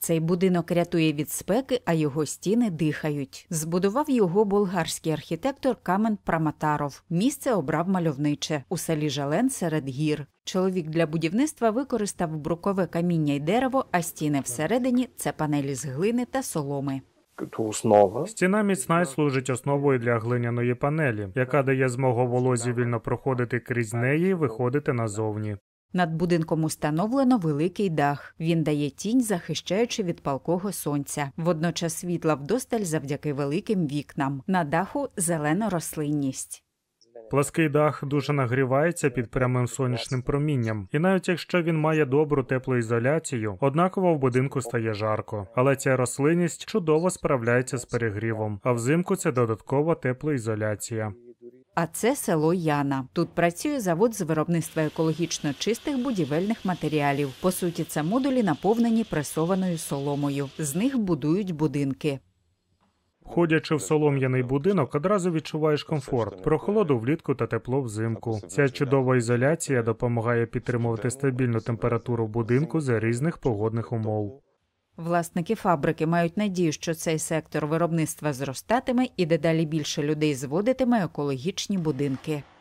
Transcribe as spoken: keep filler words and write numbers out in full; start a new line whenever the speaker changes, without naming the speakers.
Цей будинок рятує від спеки, а його стіни дихають. Збудував його болгарський архітектор Камен Праматаров. Місце обрав мальовниче – у селі Жален серед гір. Чоловік для будівництва використав брукове каміння й дерево, а стіни всередині – це панелі з глини та соломи.
Стіна міцна й служить основою для глиняної панелі, яка дає змогу волозі вільно проходити крізь неї і виходити назовні.
Над будинком установлено великий дах. Він дає тінь, захищаючи від палкого сонця. Водночас світла вдосталь завдяки великим вікнам. На даху – зелена рослинність.
Плаский дах дуже нагрівається під прямим сонячним промінням. І навіть якщо він має добру теплоізоляцію, однаково в будинку стає жарко. Але ця рослинність чудово справляється з перегрівом, а взимку це додаткова теплоізоляція.
А це село Яна. Тут працює завод з виробництва екологічно чистих будівельних матеріалів. По суті, це модулі, наповнені пресованою соломою. З них будують будинки.
Входячи в солом'яний будинок, одразу відчуваєш комфорт, прохолоду влітку та тепло взимку. Ця чудова ізоляція допомагає підтримувати стабільну температуру будинку за різних погодних умов.
Власники фабрики мають надію, що цей сектор виробництва зростатиме і дедалі більше людей зводитиме екологічні будинки.